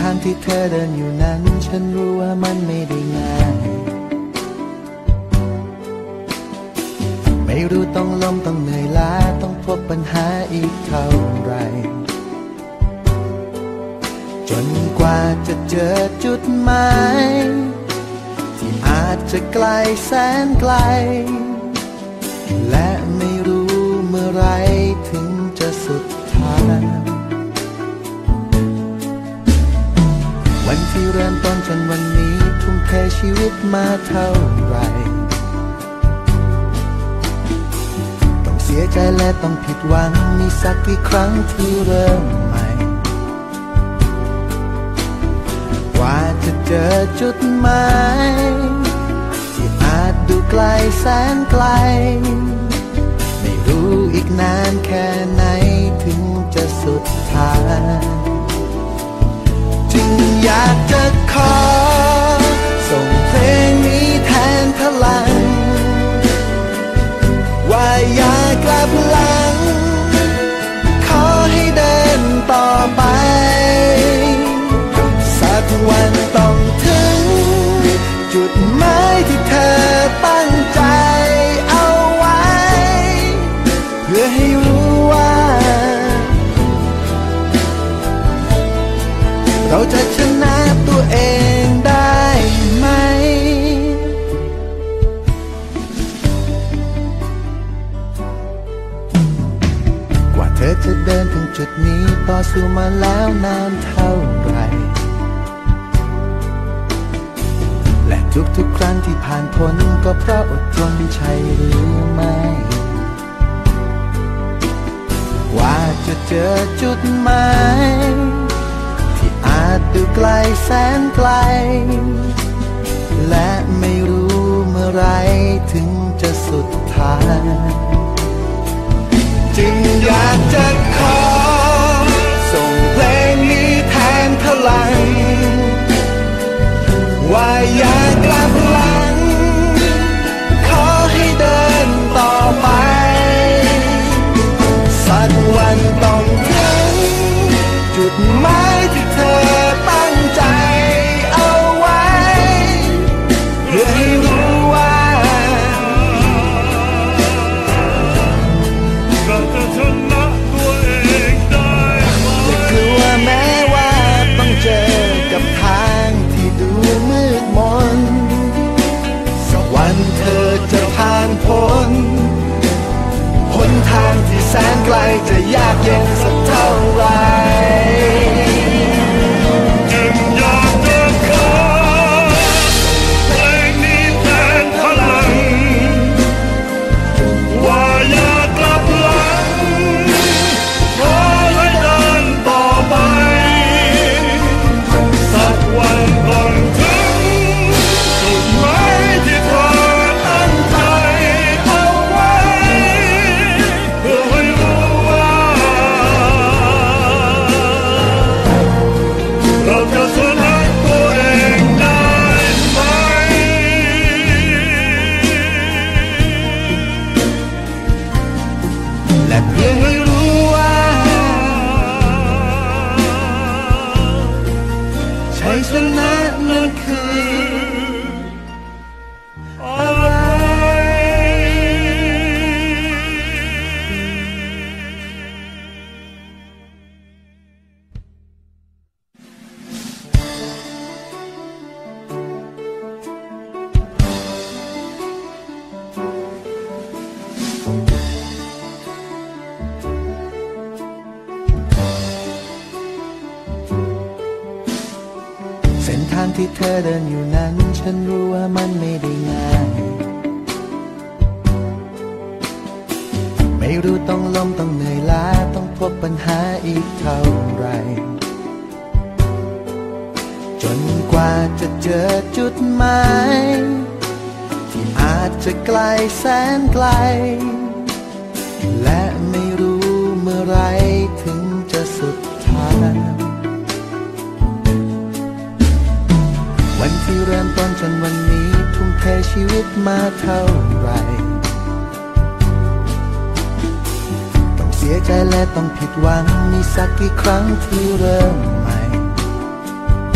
างที่เธอเดินอยู่นั้นฉันรู้ว่ามันไม่ได้ง่ายไม่รู้ต้องล้มต้องเหนื่อยล้าต้องพบปัญหาอีกเท่าไรจนกว่าจะเจอจุดหมายที่อาจจะไกลแสนไกลและไม่รู้เมื่อไรถึงจะสุดทางวันที่เริ่มต้นจนวันนี้ทุ่มเทชีวิตมาเท่าไรต้องเสียใจและต้องผิดหวังมีสักกี่ครั้งที่เริ่มใหม่กว่าจะเจอจุดหมายที่อาจดูไกลแสนไกลไม่รู้อีกนานแค่ไหนถึงจะสุดทางจึงอยากจะขอส่งเพลงนี้แทนพลังว่าอย่ากลับหลังขอให้เดินต่อไปสักวันต้องถึงจุดหมายที่เธอตั้งใจเอาไว้เพื่อให้รู้ว่าเราจะชนะตัวเองได้ไหมกว่าเธอจะเดินถึงจุดนี้ต่อสู้มาแล้วนานเท่าไรและทุกๆครั้งที่ผ่านพ้นก็เพราะอดทนใช่หรือไม่กว่าจะเจอจุดหมายอาจดูไกลแสนไกลและไม่รู้เมื่อไรถึงจะสุดทางจึงอยากจะขอส่งเพลงนี้แทนพลังว่าอย่ากลับหลังขอให้เดินต่อไปสักวันต้องถึงจุดหมายที่เธอตั้งใจเอาไว้เพื่อให้รู้ว่าเราจะชนะตัวเองได้อย่ากลัวแม้ว่าต้องเจอกับทางที่ดูมืดมนสักวันเธอจะผ่านพ้นหนทางที่แสนไกลจะยากเย็นสักเท่าไรจึงอยากจะขอเพลงนี้แทนพลังว่าอย่ากลับหลังขอให้เดินต่อไปสักวันต้องถึงจุดหมายที่เธอตั้งใจเอาไว้เพื่อให้รู้ว่าเราจะชนะตัวเองได้ไหมและเพียงให้รู้ว่าชัยชนะนั้นคืออะไรเส้นทางที่เธอเดินอยู่นั้นฉันรู้ว่ามันไม่ได้ง่ายไม่รู้ต้องล้มต้องเหนื่อยล้าต้องพบปัญหาอีกเท่าไรจนกว่าจะเจอจุดหมายที่อาจจะไกลแสนไกลและไม่รู้เมื่อไรถึงจะสุดทางวันที่เริ่มต้นจนวันนี้ทุ่มเทชีวิตมาเท่าไรต้องเสียใจและต้องผิดหวังมีสักกี่ครั้งที่เริ่มใหม่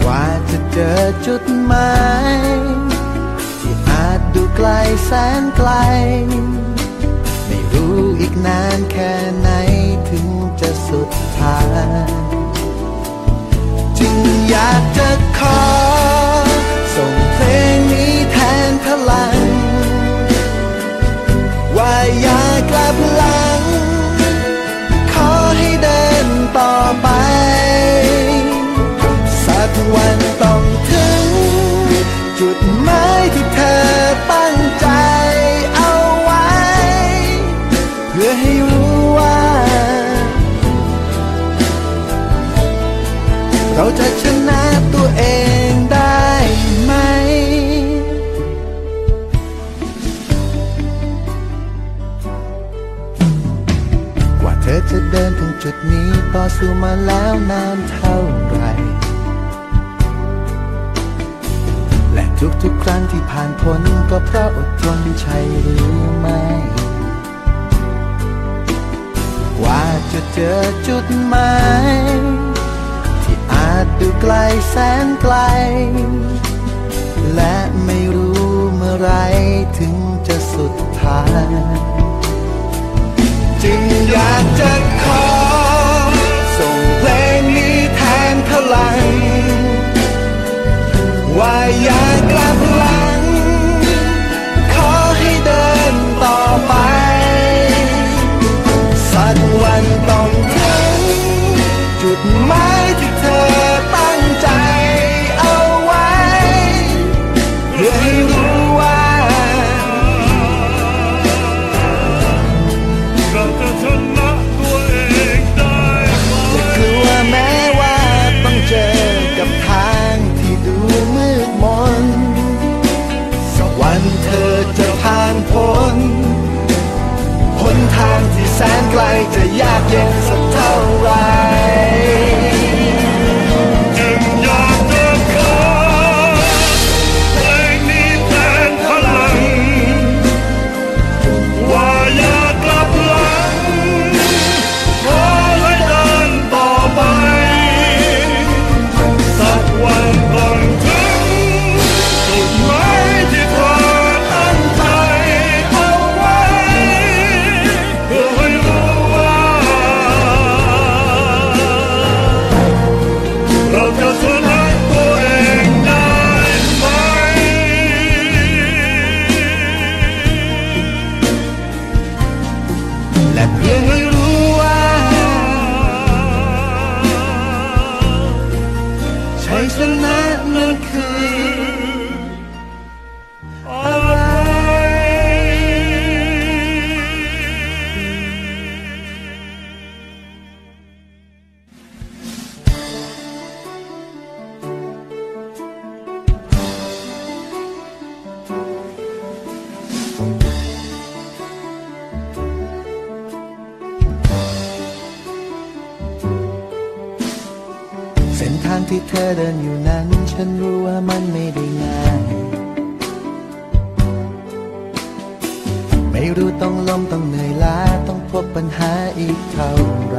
กว่าจะเจอจุดหมายที่อาจดูไกลแสนไกลไม่รู้อีกนานแค่ไหนถึงจะสุดทางจึงอยากจะขอส่งเพลงนี้แทนพลังว่าอย่ากลับหลังขอให้เดินต่อไปสักวันต้องถึงจุดหมายที่เธอตั้งใจเอาไว้เพื่อให้รู้ว่าเราจะชนะตัวเองได้ไหมกว่าเธอจะเดินถึงจุดนี้ต่อสู้มาแล้วนานเท่าไหร่และทุกๆครั้งที่ผ่านพ้นก็เพราะอดทนใช่หรือไม่กว่าจะเจอจุดหมายที่อาจดูไกลแสนไกลและไม่รู้เมื่อไรถึงจะสุดทางจึงอยากจะขอส่งเพลงนี้แทนพลังว่าอย่ากลับหลังขอให้เดินต่อไปสักวันต้องถึงจุดหมายที่เธอตั้งใจเอาไว้เพื่อให้รู้ว่าเราจะชนะตัวเองได้อย่ากลัวแม้ว่าต้องเจอกับทางที่ดูมืดมนสักวันเธอจะผ่านพ้นหนทางที่แสนไกลจะยากเย็นสักเท่าไรจึงอยากจะขอเพลงนี้แทนพลังว่าอย่ากลับหลังขอให้เดินต่อไปสักวันต้องถึงจุดหมายที่เธอตั้งใจเอาไว้เพื่อให้รู้ว่าเราจะชนะตัวเองได้ไหมและเพียงให้รู้ว่าชัยชนะนั้นคืออะไรเส้นทางที่เธอเดินอยู่นั้นฉันรู้ว่ามันไม่ได้ง่ายไม่รู้ต้องล้มต้องเหนื่อยล้าต้องพบปัญหาอีกเท่าไร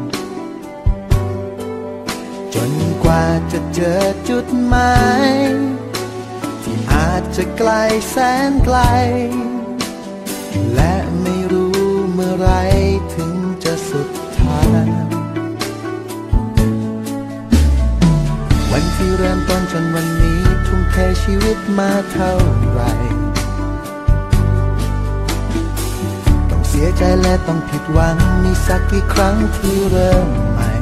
จนกว่าจะเจอจุดหมายที่อาจจะไกลแสนไกลและไม่รู้เมื่อไรถึงจะสุดทางวันที่เริ่มต้นจนวันนี้ทุ่มเทชีวิตมาเท่าไรต้องเสียใจและต้องผิดหวังมีสักกี่ครั้งที่เริ่มใหม่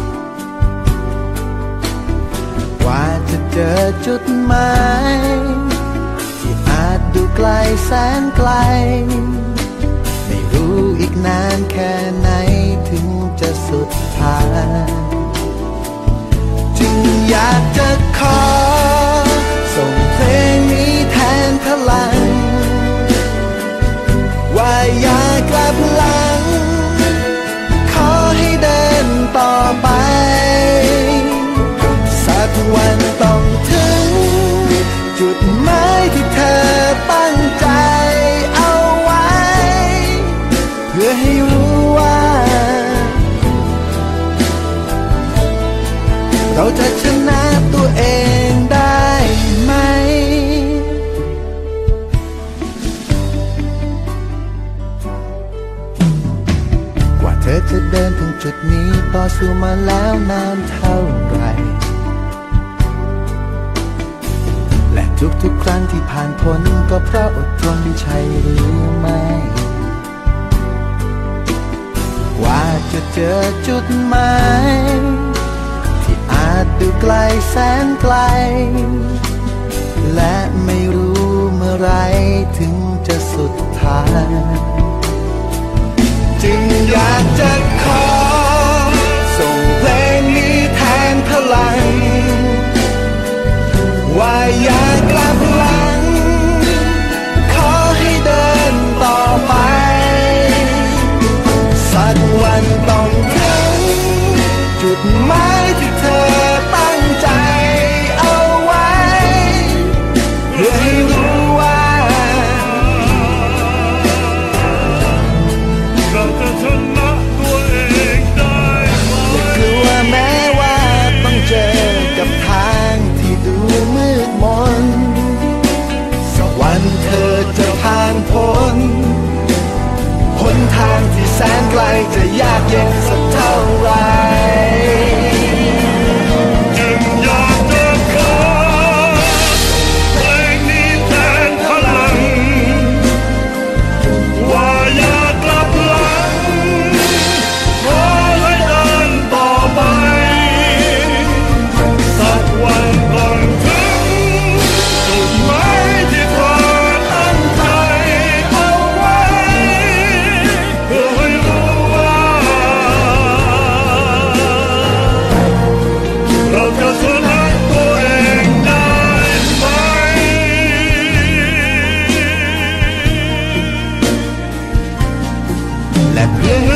กว่าจะเจอจุดหมายที่อาจดูไกลแสนไกลไม่รู้อีกนานแค่ไหนถึงจะสุดทางจึงอยากจะขอส่งเพลงนี้แทนพลังว่าอย่ากลับหลังขอให้เดินต่อไปสักวันต้องถึงจุดหมายที่เธอตั้งใจเอาไว้เพื่อให้รู้ว่าดินถึงจุดนี้ต่อสู้มาแล้วนานเท่าไหร่และทุกๆครั้งที่ผ่านพ้นก็เพราะอดทนใช่หรือไม่กว่าจะเจอจุดหมายที่อาจดูไกลแสนไกลและไม่รู้เมื่อไรถึงจะสุดทางจึงอยากจะขอส่งเพลงนี้แทนพลังว่าอย่ากลับหลังขอให้เดินต่อไปสักวันต้องถึงจุดหมายที่เธอตั้งใจเอาไว้เพื่อให้รู้ว่าเราจะชนะตัวเองได้ไหมอย่ากลัวแม้ว่าต้องเจอกับทางที่ดูมืดมนสักวันเธอจะผ่านพ้นหนทางที่แสนไกลจะยากเย็นสักเท่าไรจึงอยากจะขอเพลงนี้แทนพลังว่าอย่ากลับหลังขอให้เดินต่อไปสักวันต้องถึงจุดหมายที่เธอตั้งใจเอาไว้เพื่อให้รู้ว่าเราจะชนะตัวเองได้ไหมและเพียง